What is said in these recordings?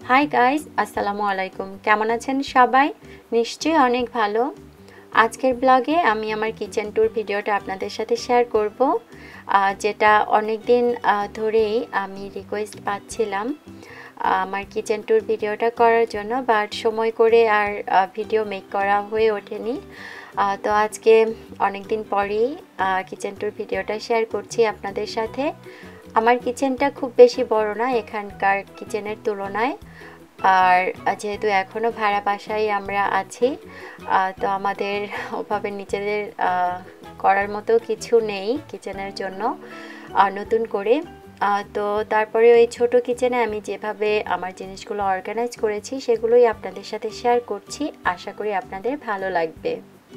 Hi guys, আসসালামু আলাইকুম। কেমন আছেন সবাই? নিশ্চয়ই অনেক ভালো। আজকের ব্লগে আমি আমার কিচেন ট্যুর ভিডিওটা আপনাদের সাথে শেয়ার করব, যেটা অনেক দিন ধরেই আমি রিকোয়েস্ট পাচ্ছিলাম আমার কিচেন ট্যুর ভিডিওটা করার জন্য, বাট সময় করে আর ভিডিও মেক করা হয়ে ওঠেনি। তো আজকে অনেক দিন পরেই কিচেন ট্যুর ভিডিওটা শেয়ার করছি আপনাদের সাথে। আমার কিচেনটা খুব বেশি বড় না এখানকার কিচেনের তুলনায়, আর যেহেতু এখনও ভাড়া বাসায় আমরা আছি, তো আমাদের ওভাবে নিজেদের করার মতো কিছু নেই কিচেনের জন্য নতুন করে। তো তারপরে ওই ছোট কিচেনে আমি যেভাবে আমার জিনিসগুলো অর্গানাইজ করেছি সেগুলোই আপনাদের সাথে শেয়ার করছি। আশা করি আপনাদের ভালো লাগবে।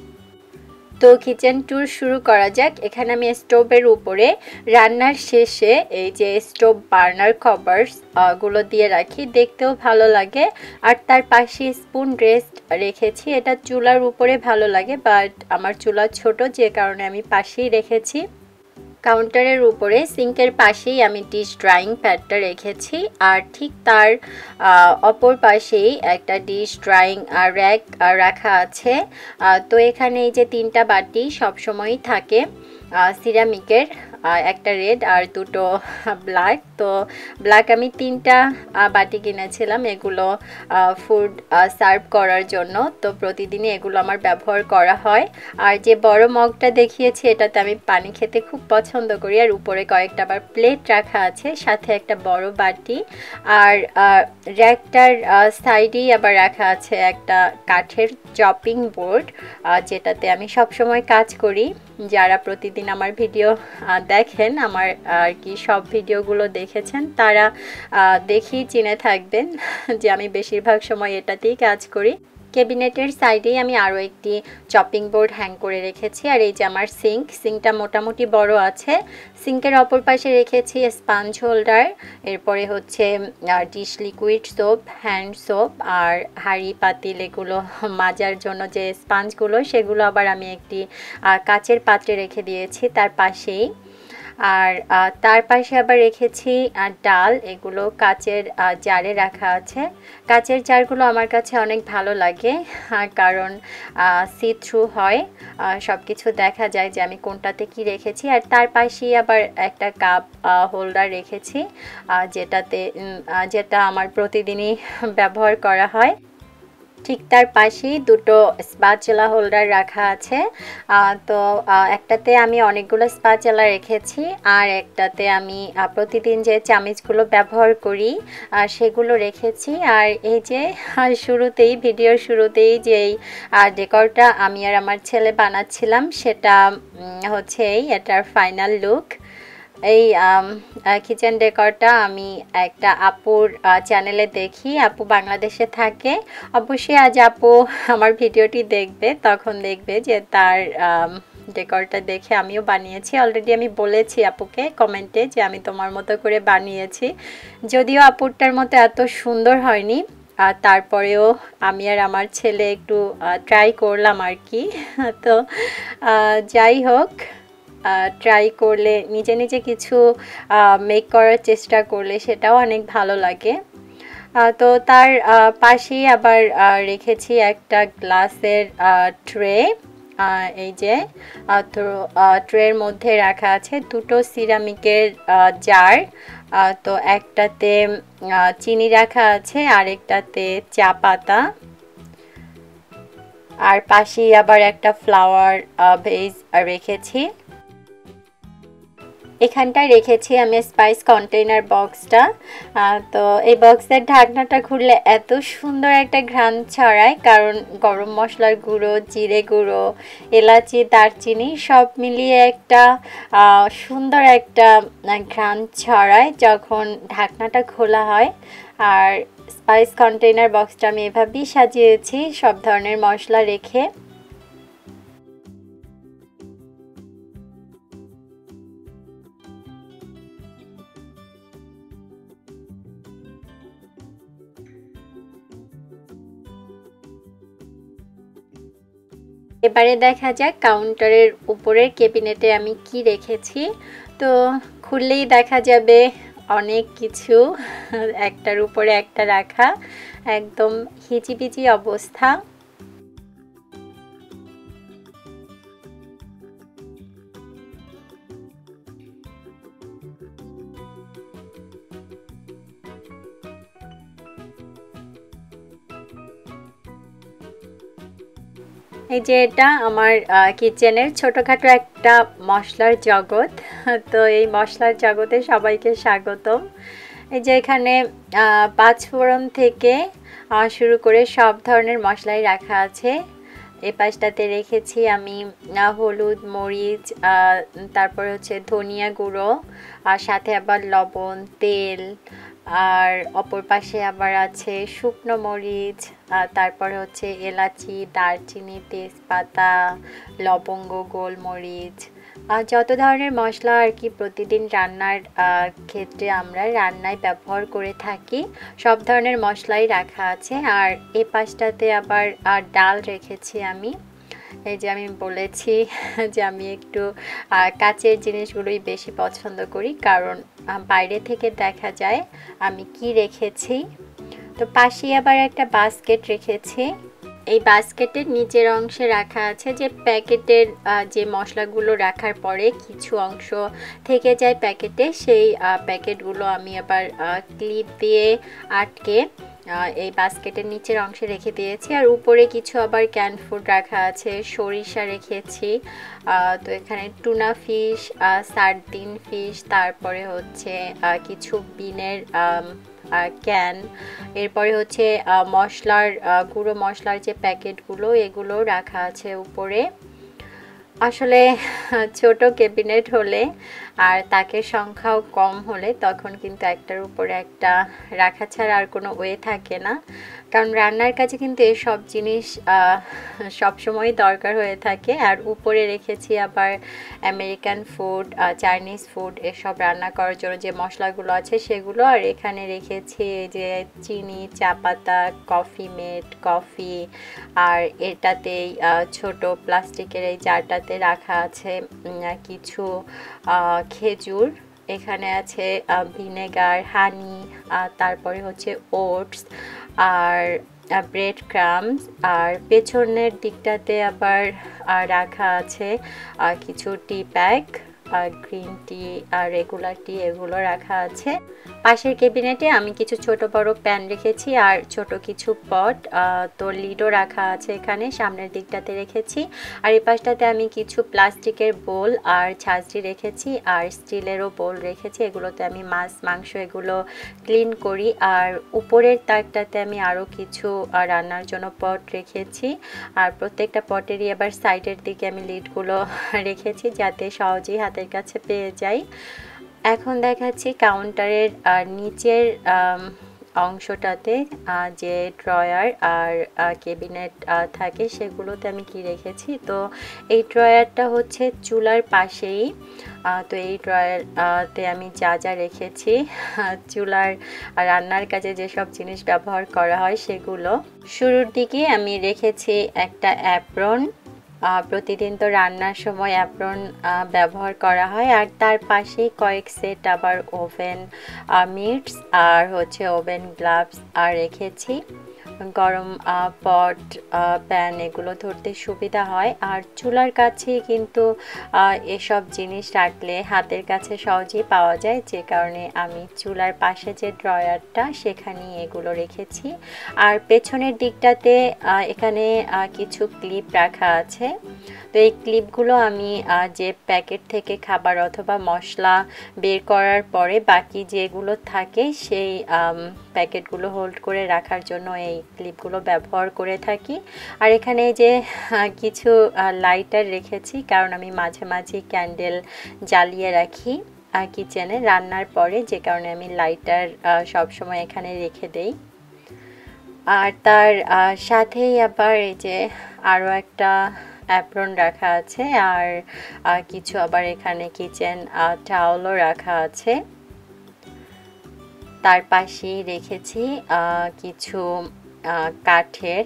তো কিচেন ট্যুর শুরু করা যাক। এখানে আমি স্টোভের উপরে রান্নার শেষে এই যে স্টোভ বার্নার কভার্স গুলো দিয়ে রাখি, দেখতেও ভালো লাগে। আর তার পাশে স্পুন রেস্ট রেখেছি। এটা চুলার উপরে ভালো লাগে, বাট আমার চুলা ছোট, যে কারণে আমি পাশেই রেখেছি। কাউন্টারের উপরে সিঙ্কের পাশেই আমি ডিশ ড্রাইং প্যাডটা রেখেছি, আর ঠিক তার অপর পাশেই একটা ডিশ ড্রাইং র্যাক রাখা আছে। তো এখানে এই যে তিনটা বাটি সবসময়ই থাকে সিরামিকের, একটা রেড আর দুটো ব্ল্যাক। তো ব্ল্যাক আমি তিনটা বাটি কিনেছিলাম এগুলো ফুড সার্ভ করার জন্য। তো প্রতিদিনই এগুলো আমার ব্যবহার করা হয়। আর যে বড় মগটা দেখিয়েছি এটাতে আমি পানি খেতে খুব পছন্দ করি। আর উপরে কয়েকটা আবার প্লেট রাখা আছে, সাথে একটা বড় বাটি। আর র্যাকটার সাইডেই আবার রাখা আছে একটা কাঠের চপিং বোর্ড, যেটাতে আমি সবসময় কাজ করি। যারা প্রতিদিন আমার ভিডিও দেখেন, আমার আর কি সব ভিডিওগুলো দেখেছেন, তারা দেখেই চিনে থাকবেন যে আমি বেশিরভাগ সময় এটাতেই কাজ করি। ক্যাবিনেটের সাইডেই আমি আরও একটি চপিং বোর্ড হ্যাং করে রেখেছি। আর এই যে আমার সিঙ্কটা মোটামুটি বড় আছে। সিঙ্কের অপর পাশে রেখেছি স্পঞ্জ হোল্ডার, এরপরে হচ্ছে dish liquid soap, hand soap, আর হাঁড়ি পাতিল এগুলো মাজার জন্য যে স্পঞ্জগুলো, সেগুলো আবার আমি একটি কাচের পাত্রে রেখে দিয়েছি তার পাশেই। আর তার পাশে আবার রেখেছি ডাল, এগুলো কাচের জারে রাখা আছে। কাচের জারগুলো আমার কাছে অনেক ভালো লাগে, কারণ সি থ্রু হয়, সব কিছু দেখা যায় যে আমি কোনটাতে কি রেখেছি। আর তার পাশেই আবার একটা কাপ হোল্ডার রেখেছি, যেটা আমার প্রতিদিনই ব্যবহার করা হয়। ঠিক তার পাশেই দুটো স্প্যাচুলা হোল্ডার রাখা আছে। তো একটাতে আমি অনেকগুলো স্প্যাচুলা রেখেছি, আর একটাতে আমি প্রতিদিন যে চামচগুলো ব্যবহার করি সেগুলো রেখেছি। আর এই যে ভিডিওর শুরুতেই যেই ডেকরটা আমি আর আমার ছেলে বানাচ্ছিলাম, সেটা হচ্ছে এটার ফাইনাল লুক। এই কিচেন ডেকরটা আমি একটা আপুর চ্যানেলে দেখি, আপু বাংলাদেশে থাকে। অবশ্যই আজ আপু আমার ভিডিওটি দেখবে, তখন দেখবে যে তার ডেকরটা দেখে আমিও বানিয়েছি। অলরেডি আমি বলেছি আপুকে কমেন্টে যে আমি তোমার মতো করে বানিয়েছি, যদিও আপুরটার মতো এত সুন্দর হয়নি। তারপরেও আমি আর আমার ছেলে একটু ট্রাই করলাম আর কি। তো যাই হোক, ট্রাই করলে, নিজে নিজে কিছু মেক করার চেষ্টা করলে সেটাও অনেক ভালো লাগে। তো তার পাশেই আবার রেখেছি একটা গ্লাসের ট্রে। এই যে ট্রের মধ্যে রাখা আছে দুটো সিরামিকের জার। তো একটাতে চিনি রাখা আছে, আরেকটাতে চা পাতা। আর পাশেই আবার একটা ফ্লাওয়ার ভেজ রেখেছি। এখানটায় রেখেছি আমি স্পাইস কন্টেইনার বক্সটা। তো এই বক্সের ঢাকনাটা খুললে এত সুন্দর একটা ঘ্রাণ ছড়ায়, কারণ গরম মশলার গুঁড়ো, জিরে গুঁড়ো, এলাচি, দারচিনি সব মিলিয়ে একটা সুন্দর একটা ঘ্রাণ ছড়ায় যখন ঢাকনাটা খোলা হয়। আর স্পাইস কন্টেইনার বক্সটা আমি এভাবেই সাজিয়েছি সব ধরনের মশলা রেখে। এবারে দেখা যাক কাউন্টারের উপরের ক্যাবিনেটে আমি কি রেখেছি। তো খুললেই দেখা যাবে অনেক কিছু একটার উপরে একটা রাখা, একদম হিজিবিজি অবস্থা। এই যে এটা আমার কিচেনের ছোটোখাটো একটা মশলার জগৎ। তো এই মশলার জগতে সবাইকে স্বাগতম। এই যে এখানে পাঁচফোড়ন থেকে শুরু করে সব ধরনের মশলাই রাখা আছে। এই পাশটাতে রেখেছি আমি হলুদ, মরিচ, তারপর হচ্ছে ধনিয়া গুঁড়ো, আর সাথে আবার লবণ, তেল, আর অপর পাশে আবার আছে শুকনো মরিচ, তারপর হচ্ছে এলাচি, দারচিনি, তেজপাতা, লবঙ্গ, গোলমরিচ, যত ধরনের মশলা আর কি প্রতিদিন রান্নার ক্ষেত্রে আমরা রান্নায় ব্যবহার করে থাকি, সব ধরনের মশলাই রাখা আছে। আর এ পাশটাতে আবার ডাল রেখেছি আমি। এই যে আমি বলেছি যে আমি একটু কাচের জিনিসগুলোই বেশি পছন্দ করি, কারণ বাইরে থেকে দেখা যায় আমি কি রেখেছি। তো পাশে আবার একটা বাস্কেট রেখেছি। এই বাস্কেটের নিচের অংশে রাখা আছে যে প্যাকেটের যে মশলাগুলো রাখার পরে কিছু অংশ থেকে যায় প্যাকেটে, সেই প্যাকেটগুলো আমি আবার ক্লিপ দিয়ে আটকে এই বাস্কেটের নিচের অংশে রেখে দিয়েছি। আর উপরে কিছু আবার ক্যান ফুড রাখা আছে, সরিষা রেখেছি। তো এখানে টুনা ফিশ, সার্ডিন ফিশ, তারপরে হচ্ছে কিছু বিনের ক্যান, এরপরে হচ্ছে মশলার গুঁড়ো মশলার যে প্যাকেটগুলো, এগুলো রাখা আছে উপরে। আসলে ছোট ক্যাবিনেট হলে আর তাকের সংখ্যাও কম হলে তখন কিন্তু একটার উপরে একটা রাখা ছাড়া আর কোনো ওয়ে থাকে না, কারণ রান্নার কাজে কিন্তু এসব জিনিস সবসময় দরকার হয়ে থাকে। আর উপরে রেখেছি আবার আমেরিকান ফুড, চাইনিজ ফুড, এসব রান্না করার জন্য যে মশলাগুলো আছে সেগুলো। আর এখানে রেখেছি যে চিনি, চা পাতা, কফি মেড, কফি, আর এটাতেই ছোট প্লাস্টিকের এই জারটাতে রাখা আছে কিছু খেজুর, এখানে আছে ভিনেগার, হানি, তারপরে হচ্ছে ওটস আর ব্রেড ক্রামস। আর পেছনের দিকটাতে আবার রাখা আছে কিছু টি প্যাক, গ্রিন টি আর রেগুলার টি, এগুলো রাখা আছে। পাশের ক্যাবিনেটে আমি কিছু ছোট বড় প্যান রেখেছি আর ছোট কিছু পট, তো লিডও রাখা আছে এখানে সামনের দিকটাতে রেখেছি। আর এই পাশটাতে আমি কিছু প্লাস্টিকের বোল আর ছাঁচড়ি রেখেছি, আর স্টিলেরও বোল রেখেছি, এগুলোতে আমি মাছ মাংস এগুলো ক্লিন করি। আর উপরের তাকটাতে আমি আরও কিছু রান্নার জন্য পট রেখেছি, আর প্রত্যেকটা পটেরই আবার সাইডের দিকে আমি লিডগুলো রেখেছি যাতে সহজেই হাতের কাছে পেয়ে যাই। এখন দেখাচ্ছি কাউন্টারের নিচের অংশটাতে যে ড্রয়ার আর ক্যাবিনেট থাকে সেগুলোতে আমি কি রেখেছি। তো এই ড্রয়ারটা হচ্ছে চুলার পাশেই, তো এই ড্রয়ারতে আমি যা যা রেখেছি চুলার রান্নার কাজে যেসব জিনিস ব্যবহার করা হয় সেগুলো। শুরুর দিকে আমি রেখেছি একটা অ্যাপ্রন, প্রতিদিন তো রান্নার সময় অ্যাপ্রন ব্যবহার করা হয়। আর তার পাশেই কয়েক সেট আবার ওভেন মিটস আর হচ্ছে ওভেন গ্লাভস আর রেখেছি। গরম পট, প্যান এগুলো ধরতে সুবিধা হয়। আর চুলার কাছেই কিন্তু এসব জিনিস রাখলে হাতের কাছে সহজেই পাওয়া যায়, যে কারণে আমি চুলার পাশে যে ড্রয়ারটা সেখানেই এগুলো রেখেছি। আর পেছনের দিকটাতে এখানে কিছু ক্লিপ রাখা আছে। তো এই ক্লিপগুলো আমি যে প্যাকেট থেকে খাবার অথবা মশলা বের করার পরে বাকি যেগুলো থাকে সেই প্যাকেটগুলো হোল্ড করে রাখার জন্য এই ক্লিপগুলো ব্যবহার করে থাকি। আর এখানে যে কিছু লাইটার রেখেছি, কারণ আমি মাঝে মাঝে ক্যান্ডেল জ্বালিয়ে রাখি কিচেনে রান্নার পরে, যে কারণে আমি লাইটার সবসময় এখানে রেখে দেই। আর তার সাথেই আবার এই যে আরও একটা অ্যাপ্রন রাখা আছে, আর কিছু আবার এখানে কিচেন টাওয়ালও রাখা আছে। তার পাশেই রেখেছি কিছু কাঠের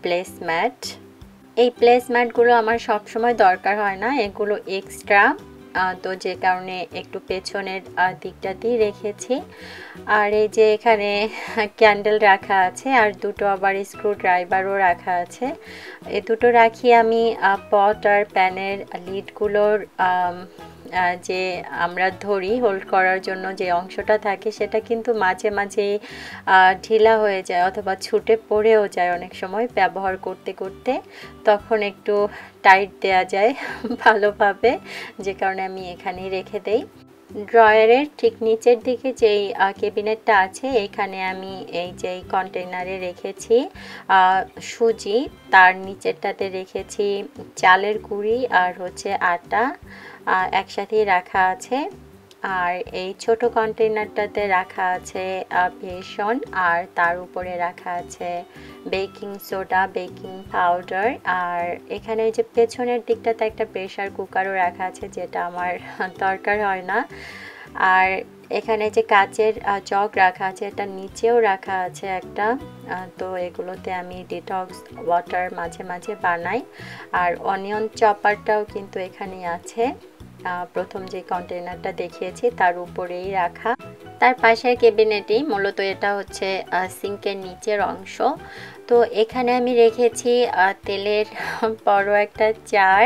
প্লেসম্যাট। এই প্লেসম্যাটগুলো আমার সবসময় দরকার হয় না, এগুলো এক্সট্রা তো যে কারণে একটু পেছনের দিকটাতেই রেখেছি। আর এই যে এখানে ক্যান্ডেল রাখা আছে আর দুটো আবার স্ক্রু ড্রাইভারও রাখা আছে। এই দুটো রাখি আমি পট আর প্যানের লিডগুলোর যে আমরা ধরি হোল্ড করার জন্য যে অংশটা থাকে সেটা কিন্তু মাঝে মাঝে ঢিলা হয়ে যায় অথবা ছুটে পড়েও যায় অনেক সময় ব্যবহার করতে করতে, তখন একটু টাইট দেয়া যায় ভালোভাবে, যে কারণে আমি এখানেই রেখে দেই। ড্রয়ারের ঠিক নিচের দিকে যেই ক্যাবিনেটটা আছে এখানে আমি এই যে কন্টেইনারে রেখেছি সুজি, তার নিচেরটাতে রেখেছি চালের গুঁড়ি আর হচ্ছে আটা একসাথেই রাখা আছে। আর এই ছোট কন্টেইনারটাতে রাখা আছে বেসন আর তার উপরে রাখা আছে বেকিং সোডা, বেকিং পাউডার। আর এখানে যে পেছনের দিকটাতে একটা প্রেসার কুকারও রাখা আছে যেটা আমার দরকার হয় না। আর এখানে যে কাচের জগ রাখা আছে এটা নিচেও রাখা আছে একটা, তো এগুলোতে আমি ডিটক্স ওয়াটার মাঝে মাঝে বানাই। আর অনিয়ন চপারটাও কিন্তু এখানেই আছে, প্রথম যে কন্টেইনারটা দেখিয়েছি তার উপরেই রাখা। তার পাশের ক্যাবিনেটেই মূলত এটা হচ্ছে সিঙ্কের নিচের অংশ। তো এখানে আমি রেখেছি তেলের বড় একটা জার,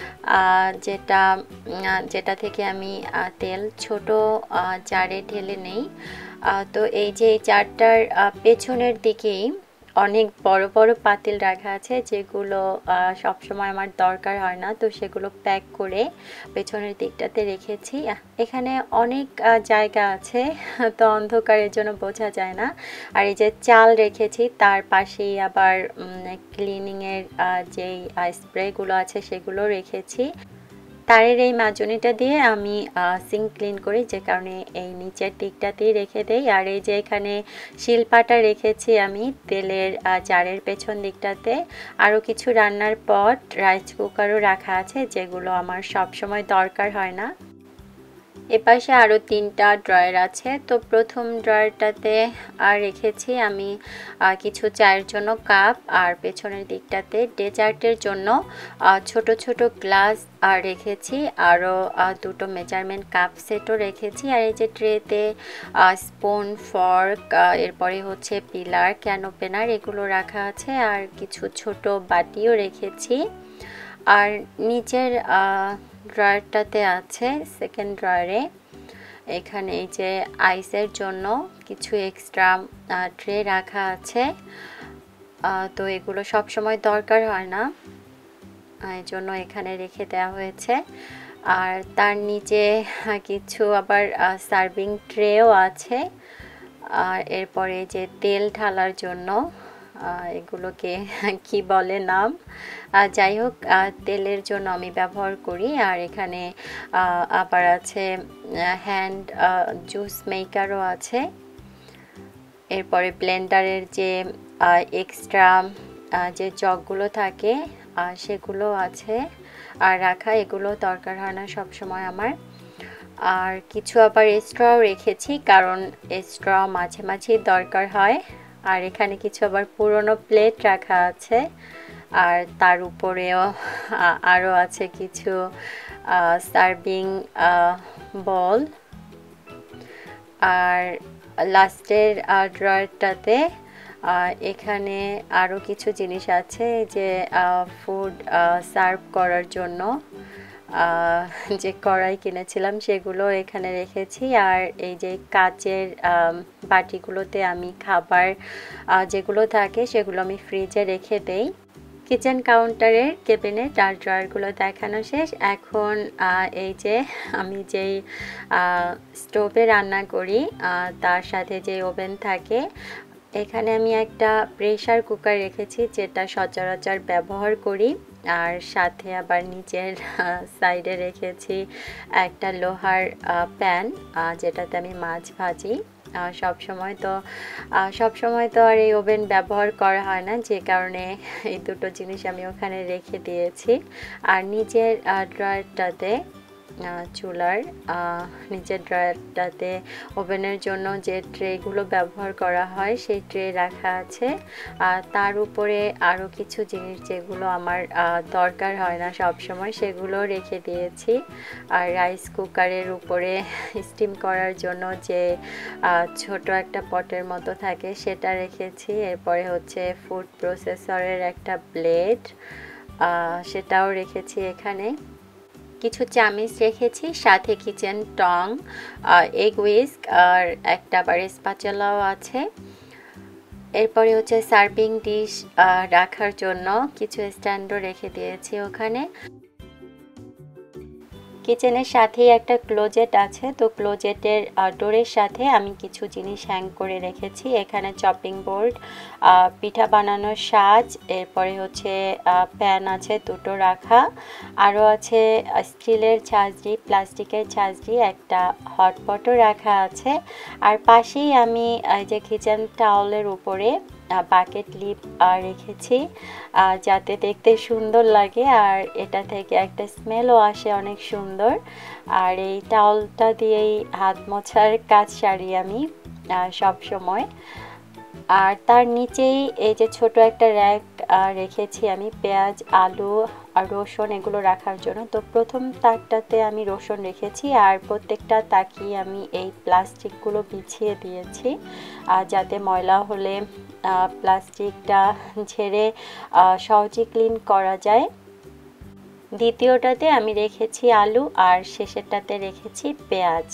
যেটা থেকে আমি তেল ছোট জারে ঢেলে নেই। তো এই যে এই জারটার পেছনের দিকেই অনেক বড় বড় পাতিল রাখা আছে যেগুলো সবসময় আমার দরকার হয় না, তো সেগুলো প্যাক করে পেছনের দিকটাতে রেখেছি। এখানে অনেক জায়গা আছে তো অন্ধকারের জন্য বোঝা যায় না। আর এই যে চাল রেখেছি তার পাশেই আবার ক্লিনিংয়ের যেই স্প্রেগুলো আছে সেগুলো রেখেছি। তারের এই মাজনিটা দিয়ে আমি সিঙ্ক ক্লিন করি, যে কারণে এই নিচের দিকটাতেই রেখে দেই। আর এই যে এখানে শিলপাটা রেখেছি আমি তেলের জারের পেছন দিকটাতে। আরও কিছু রান্নার পট, রাইস কুকারও রাখা আছে যেগুলো আমার সব সময় দরকার হয় না। এপাশে আরও 3টা ড্রয়ার আছে। তো প্রথম ড্রয়ারটাতে রেখেছি আমি কিছু চায়ের জন্য কাপ, আর পেছনের দিকটাতে ডেজার্টের জন্য ছোট ছোট গ্লাস রেখেছি, আরও দুটো মেজারমেন্ট কাপ সেটও রেখেছি। আর এই যে ট্রেতে স্পুন, ফর্ক, এরপরে হচ্ছে পিলার, ক্যান ওপেনার এগুলো রাখা আছে, আর কিছু ছোট বাটিও রেখেছি। আর নিচের ড্রয়ারটাতে আছে সেকেন্ড ড্রয়ারে এখানে এই যে আইসের জন্য কিছু এক্সট্রা ট্রে রাখা আছে, তো এগুলো সব সময় দরকার হয় না, এই জন্য এখানে রেখে দেওয়া হয়েছে। আর তার নিচে কিছু আবার সার্ভিং ট্রেও আছে। আর এরপরে যে তেল ঢালার জন্য এগুলোকে কি বলে নাম, যাই হোক তেলের জন্য আমি ব্যবহার করি। আর এখানে আবার আছে হ্যান্ড জুস মেকারও আছে। এরপরে ব্লেন্ডারের যে এক্সট্রা যে জগগুলো থাকে সেগুলো আছে আর রাখা, এগুলো দরকার হয় না সব সময় আমার। আর কিছু আবার স্ট্রও রেখেছি কারণ স্ট্র মাঝে মাঝেই দরকার হয়। আর এখানে কিছু আবার পুরনো প্লেট রাখা আছে, আর তার উপরেও আরও আছে কিছু সার্ভিং বল। আর লাস্টের ড্রয়ারটাতে এখানে আরও কিছু জিনিস আছে যে ফুড সার্ভ করার জন্য যে কড়াই কিনেছিলাম সেগুলো এখানে রেখেছি। আর এই যে কাচের বাটিগুলোতে আমি খাবার যেগুলো থাকে সেগুলো আমি ফ্রিজে রেখে দেই। কিচেন কাউন্টারের ক্যাবিনেট আর ড্রয়ারগুলো দেখানো শেষ। এখন এই যে আমি যেই স্টোভে রান্না করি তার সাথে যে ওভেন থাকে, এখানে আমি একটা প্রেসার কুকার রেখেছি যেটা সচরাচর ব্যবহার করি। আর সাথে আবার নিচের সাইডে রেখেছি একটা লোহার প্যান যেটাতে আমি মাছ ভাজি। সব সময় তো আর এই ওভেন ব্যবহার করা হয় না, যে কারণে এই দুটো জিনিস আমি ওখানে রেখে দিয়েছি। আর নিচের ড্রয়ারটাতে চুলার নিচের ড্রয়ারটাতে ওভেনের জন্য যে ট্রেগুলো ব্যবহার করা হয় সেই ট্রে রাখা আছে। আর তার উপরে আরও কিছু জিনিস যেগুলো আমার দরকার হয় না সব সময় সেগুলো রেখে দিয়েছি। আর রাইস কুকারের উপরে স্টিম করার জন্য যে ছোট একটা পটের মতো থাকে সেটা রেখেছি। এরপরে হচ্ছে ফুড প্রসেসরের একটা ব্লেড, সেটাও রেখেছি এখানে। কিছু চামিচ রেখেছি, সাথে কিচেন টং, এগ হুইস্ক আর একটা আবার স্প্যাচুলাও আছে। এরপরে হচ্ছে সার্ভিং ডিশ রাখার জন্য কিছু স্ট্যান্ডও রেখে দিয়েছি ওখানে। কিচেনের সাথেই একটা ক্লোজেট আছে, তো ক্লোজেটের ডোরের সাথে আমি কিছু জিনিস হ্যাং করে রেখেছি। এখানে চপিং বোর্ড, পিঠা বানানোর সাজ, এরপরে হচ্ছে প্যান আছে দুটো রাখা, আরও আছে স্টিলের ছাঁচড়ি, প্লাস্টিকের ছাঁচড়ি, একটা হটপটও রাখা আছে। আর পাশেই আমি যে কিচেন টাওয়ালের উপরে বাকেট লিপ রেখেছি যাতে দেখতে সুন্দর লাগে আর এটা থেকে একটা স্মেলও আসে অনেক সুন্দর। আর এই টাওয়ালটা দিয়েই হাত মোছার কাজ সারি আমি সব সময়। আর তার নিচেই এই যে ছোট একটা র্যাক রেখেছি আমি পেঁয়াজ, আলু আর রসুন এগুলো রাখার জন্য। তো প্রথম তাকটাতে আমি রসুন রেখেছি আর প্রত্যেকটা তাকই আমি এই প্লাস্টিকগুলো বিছিয়ে দিয়েছি যাতে ময়লা হলে প্লাস্টিকটা ঝেড়ে সহজে ক্লিন করা যায়। দ্বিতীয়টাতে আমি রেখেছি আলু আর শেষেরটাতে রেখেছি পেঁয়াজ।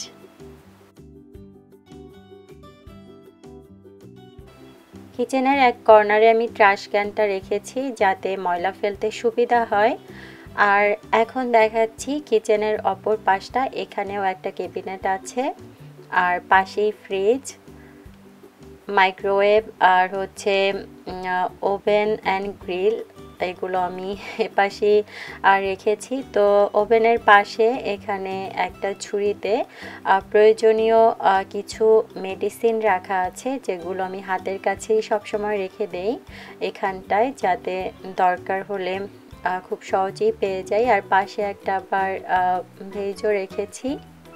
কিচেনের এক কর্নারে আমি ট্রাশ ক্যানটা রেখেছি যাতে ময়লা ফেলতে সুবিধা হয়। আর এখন দেখাচ্ছি কিচেনের অপর পাশটা, এখানেও একটা ক্যাবিনেট আছে আর পাশেই ফ্রিজ, মাইক্রোওয়েভ আর হচ্ছে ওভেন অ্যান্ড গ্রিল, এগুলো আমি এপাশে রেখেছি। তো ওভেনের পাশে এখানে একটা ঝুড়িতে প্রয়োজনীয় কিছু মেডিসিন রাখা আছে যেগুলো আমি হাতের কাছেই সবসময় রেখে দেই এখানটায়, যাতে দরকার হলে খুব সহজেই পেয়ে যাই। আর পাশে একটা আবার ভেজও রেখেছি।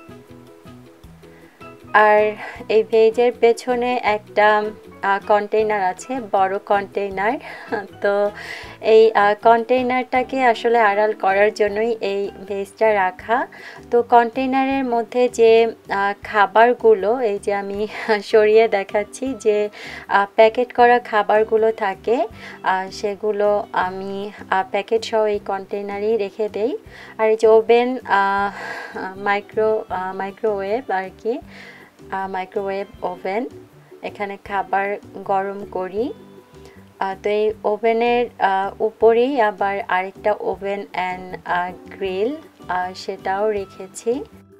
আর এই ভেজের পেছনে একটা কন্টেইনার আছে, বড় কন্টেইনার। তো এই কন্টেইনারটাকে আসলে আড়াল করার জন্যই এই ভেজটা রাখা। তো কন্টেইনারের মধ্যে যে খাবারগুলো, এই যে আমি সরিয়ে দেখাচ্ছি, যে প্যাকেট করা খাবারগুলো থাকে সেগুলো আমি প্যাকেট সহ এই কন্টেইনারেই রেখে দেই। আর এই যে ওভেন, মাইক্রোওয়েভ আর কি, মাইক্রোওয়েভ ওভেন, এখানে খাবার গরম করি। তো এই ওভেনের উপরেই আবার আরেকটা ওভেন অ্যান্ড গ্রিল, সেটাও রেখেছি।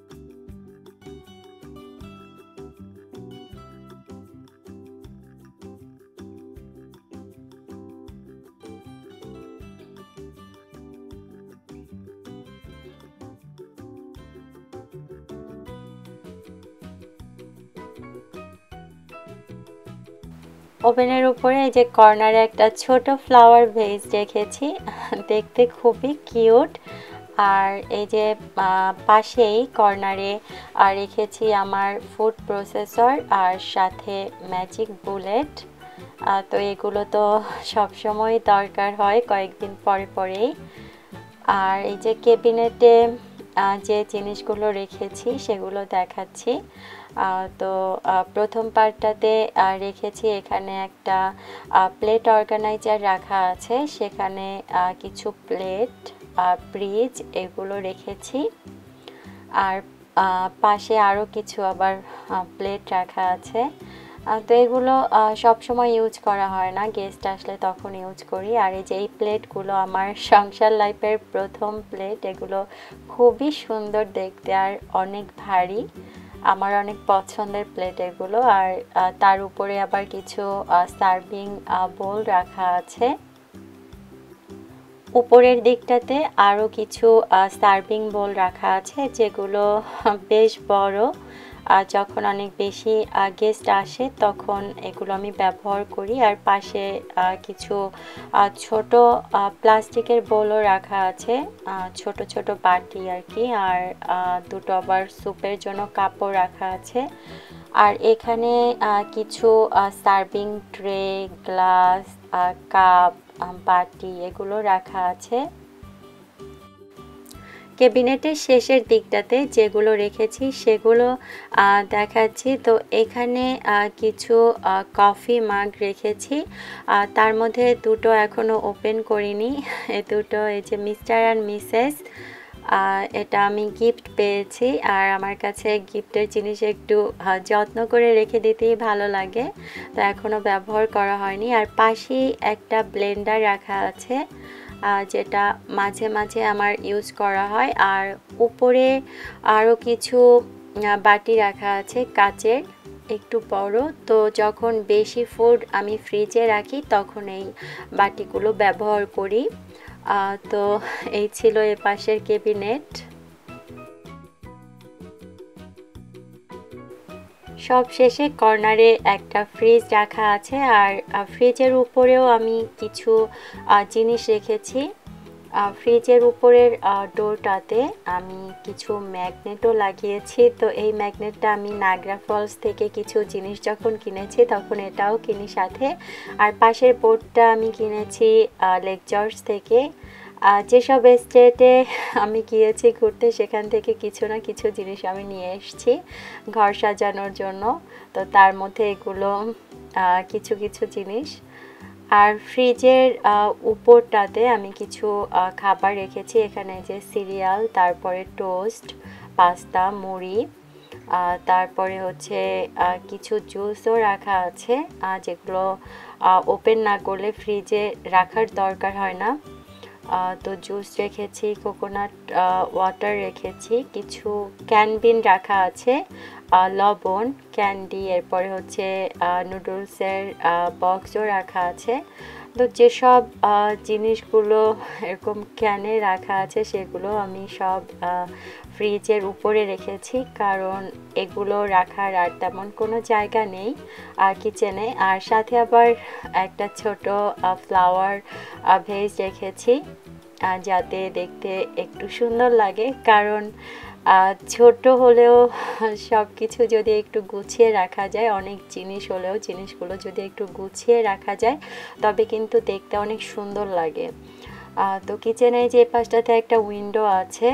ওভেনের উপরে এই যে কর্নারে একটা ছোট ফ্লাওয়ার ভেজ রেখেছি, দেখতে খুবই কিউট। আর এই যে পাশেই কর্নারে রেখেছি আমার ফুড প্রসেসর আর সাথে ম্যাজিক বুলেট। তো এগুলো তো সবসময় দরকার হয় কয়েকদিন পরে পরেই। আর এই যে ক্যাবিনেটে যে জিনিসগুলো রেখেছি সেগুলো দেখাচ্ছি। তো প্রথম পার্টটাতে রেখেছি, এখানে একটা প্লেট অর্গানাইজার রাখা আছে, সেখানে কিছু প্লেট, ব্রিজ এগুলো রেখেছি। আর পাশে আরও কিছু আবার প্লেট রাখা আছে। তো এগুলো সবসময় ইউজ করা হয় না, গেস্ট আসলে তখন ইউজ করি। আর এই যে এই প্লেটগুলো আমার সংসার লাইফের প্রথম প্লেট, এগুলো খুবই সুন্দর দেখতে আর অনেক ভারী, আমার অনেক পছন্দের প্লেট এগুলো। আর তার উপরে আবার কিছু সার্ভিং বোল রাখা আছে। উপরের দিকটাতে আরও কিছু সার্ভিং বোল রাখা আছে যেগুলো বেশ বড় যখন অনেক বেশি গেস্ট আসে তখন এগুলো আমি ব্যবহার করি। আর পাশে কিছু ছোট প্লাস্টিকের বোলও রাখা আছে, ছোট ছোট বাটি আর কি। আর দুটো আবার স্যুপের জন্য কাপও রাখা আছে। আর এখানে কিছু সার্ভিং ট্রে, গ্লাস, কাপ, বাটি এগুলো রাখা আছে। ক্যাবিনেটের শেষের দিকটাতে যেগুলো রেখেছি সেগুলো দেখাচ্ছি। তো এখানে কিছু কফি মাগ রেখেছি, তার মধ্যে দুটো এখনও ওপেন করিনি। এ দুটো এই যে মিস্টার অ্যান্ড মিসেস, এটা আমি গিফট পেয়েছি। আর আমার কাছে গিফটের জিনিস একটু যত্ন করে রেখে দিতেই ভালো লাগে, তো এখনও ব্যবহার করা হয়নি। আর পাশেই একটা ব্লেন্ডার রাখা আছে, যেটা মাঝে মাঝে আমার ইউজ করা হয়। আর উপরে আরও কিছু বাটি রাখা আছে কাচের, একটু বড়। তো যখন বেশি ফুড আমি ফ্রিজে রাখি তখন এই বাটিগুলো ব্যবহার করি। তো এই ছিল এ পাশের ক্যাবিনেট। সব শেষে কর্নারে একটা ফ্রিজ রাখা আছে, আর ফ্রিজের উপরেও আমি কিছু জিনিস রেখেছি। ফ্রিজের উপরের ডোরটাতে আমি কিছু ম্যাগনেটও লাগিয়েছি। তো এই ম্যাগনেটটা আমি নাগরা ফলস থেকে কিছু জিনিস যখন কিনেছি তখন এটাও কিনি সাথে। আর পাশের বোর্ডটা আমি কিনেছি লেক জর্জ থেকে। যেসব স্টেটে আমি গিয়েছি ঘুরতে সেখান থেকে কিছু না কিছু জিনিস আমি নিয়ে এসেছি ঘর সাজানোর জন্য। তো তার মধ্যে এগুলো কিছু কিছু জিনিস। আর ফ্রিজের উপরটাতে আমি কিছু খাবার রেখেছি, এখানে যে সিরিয়াল, তারপরে টোস্ট, পাস্তা, মুড়ি, তারপরে হচ্ছে কিছু জুসও রাখা আছে, যেগুলো ওপেন না করলে ফ্রিজে রাখার দরকার হয় না। তো জুস রেখেছি, কোকোনাট ওয়াটার রেখেছি, কিছু ক্যানবিন রাখা আছে, লবণ, ক্যান্ডি, এরপরে হচ্ছে নুডলসের বক্সও রাখা আছে। তো যেসব জিনিসগুলো এরকম ক্যানে রাখা আছে সেগুলো আমি সব ফ্রিজের উপরে রেখেছি, কারণ এগুলো রাখার আর তেমন কোনো জায়গা নেই কিচেনে। আর সাথে আবার একটা ছোট ফ্লাওয়ার ভেজ রেখেছি, যাতে দেখতে একটু সুন্দর লাগে। কারণ ছোট হলেও সব কিছু যদি একটু গুছিয়ে রাখা যায়, অনেক জিনিস হলেও জিনিসগুলো যদি একটু গুছিয়ে রাখা যায় তবে কিন্তু দেখতে অনেক সুন্দর লাগে। তো কিচেনে যে পাশটাতে একটা উইন্ডো আছে,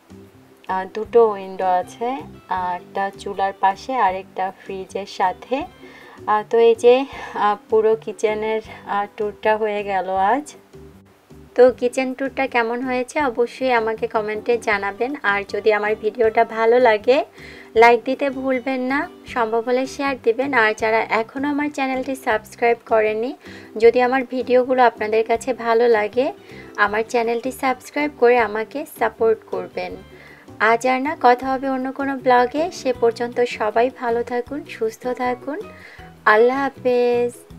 দুটো উইন্ডো আছে, একটা চুলার পাশে আর একটা ফ্রিজের সাথে। তো এই যে পুরো কিচেনের ট্যুরটা হয়ে গেল আজ। তো কিচেন ট্যুরটা কেমন হয়েছে অবশ্যই আমাকে কমেন্টে জানাবেন। আর যদি আমার ভিডিওটা ভালো লাগে লাইক দিতে ভুলবেন না, সম্ভব হলে শেয়ার দিবেন। আর যারা এখনও আমার চ্যানেলটি সাবস্ক্রাইব করেননি, যদি আমার ভিডিওগুলো আপনাদের কাছে ভালো লাগে আমার চ্যানেলটি সাবস্ক্রাইব করে আমাকে সাপোর্ট করবেন। আজ আর না, কথা হবে অন্য কোনো ব্লগে। সে পর্যন্ত সবাই ভালো থাকুন, সুস্থ থাকুন। আল্লাহ হাফেজ।